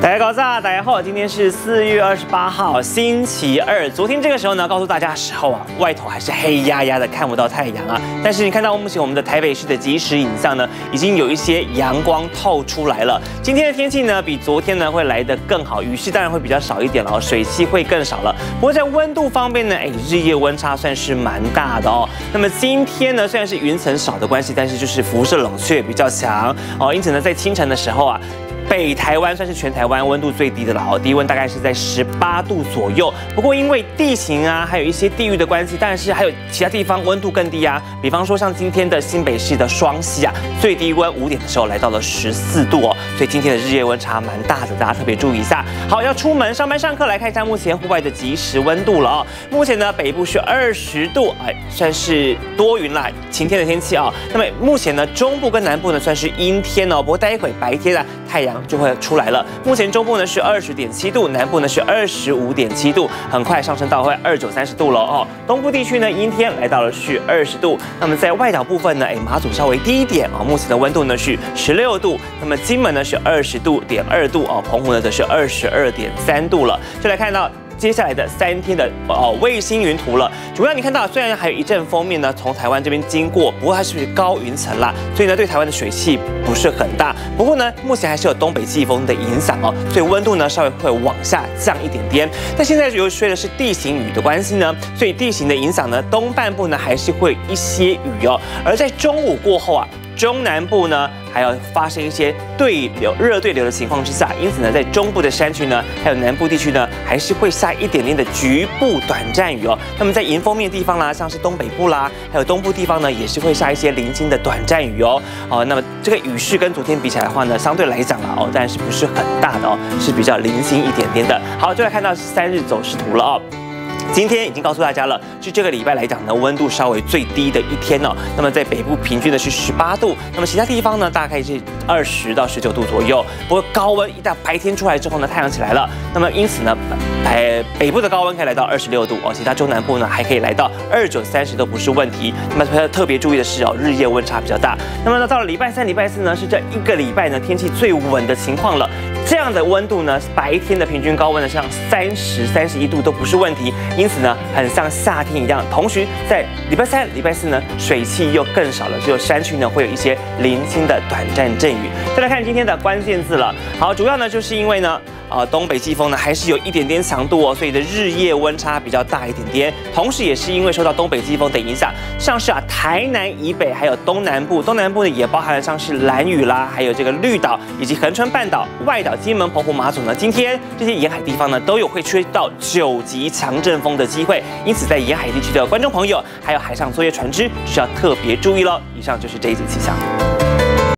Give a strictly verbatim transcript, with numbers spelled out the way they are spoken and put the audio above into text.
大家早，大家好，今天是四月二十八号，星期二。昨天这个时候呢，告诉大家的时候啊，外头还是黑压压的，看不到太阳啊。但是你看到目前我们的台北市的即时影像呢，已经有一些阳光透出来了。今天的天气呢，比昨天呢会来得更好，雨势当然会比较少一点了，水汽会更少了。不过在温度方面呢，哎，日夜温差算是蛮大的哦。那么今天呢，虽然是云层少的关系，但是就是辐射冷却比较强哦，因此呢，在清晨的时候啊。 北台湾算是全台湾温度最低的了哦，低温大概是在十八度左右。不过因为地形啊，还有一些地域的关系，但是还有其他地方温度更低啊。比方说像今天的新北市的双溪啊，最低温五点的时候来到了十四度哦，所以今天的日夜温差蛮大的，大家特别注意一下。好，要出门上班上课来看一下目前户外的即时温度了哦。目前呢，北部是二十度，哎，算是多云啦，晴天的天气啊、哦。那么目前呢，中部跟南部呢算是阴天哦，不过待一会白天啊，太阳 就会出来了。目前中部呢是二十点七度，南部呢是二十五点七度，很快上升到会二九三十度了哦。东部地区呢阴天来到了是二十度。那么在外岛部分呢，哎，马祖稍微低一点啊、哦，目前的温度呢是十六度。那么金门呢是二十度点二度哦，澎湖呢则是二十二点三度了。就来看到 接下来的三天的哦卫星云图了，主要你看到虽然还有一阵锋面呢从台湾这边经过，不过它是高云层啦，所以呢对台湾的水汽不是很大。不过呢目前还是有东北季风的影响哦，所以温度呢稍微会往下降一点点。但现在由于吹的是地形雨的关系呢，所以地形的影响呢东半部呢还是会有一些雨哦，而在中午过后啊， 中南部呢，还有发生一些对流、热对流的情况之下，因此呢，在中部的山区呢，还有南部地区呢，还是会下一点点的局部短暂雨哦。那么在迎风面地方啦，像是东北部啦，还有东部地方呢，也是会下一些零星的短暂雨哦。哦，那么这个雨势跟昨天比起来的话呢，相对来讲啦，哦，但是不是很大的哦，是比较零星一点点的。好，就来看到三日走势图了哦。 今天已经告诉大家了，是这个礼拜来讲呢，温度稍微最低的一天哦。那么在北部平均的是十八度，那么其他地方呢，大概是二十到十九度左右。不过高温一旦白天出来之后呢，太阳起来了，那么因此呢，北北部的高温可以来到二十六度哦，其他中南部呢还可以来到二九三十都不是问题。那么特别注意的是哦，日夜温差比较大。那么呢，到了礼拜三、礼拜四呢，是这一个礼拜呢天气最稳的情况了。 这样的温度呢，白天的平均高温呢，像三十、三十一度都不是问题，因此呢，很像夏天一样。同时，在礼拜三、礼拜四呢，水汽又更少了，只有山区呢会有一些零星的短暂阵雨。再来看今天的关键字了，好，主要呢就是因为呢。 啊、呃，东北季风呢还是有一点点强度哦，所以的日夜温差比较大一点点。同时，也是因为受到东北季风的影响，像是啊台南以北还有东南部，东南部呢也包含了像是兰屿啦，还有这个绿岛以及恒春半岛、外岛、金门、澎湖、马祖呢，今天这些沿海地方呢都有会吹到九级强阵风的机会。因此，在沿海地区的观众朋友，还有海上作业船只需要特别注意喽。以上就是这一节气象。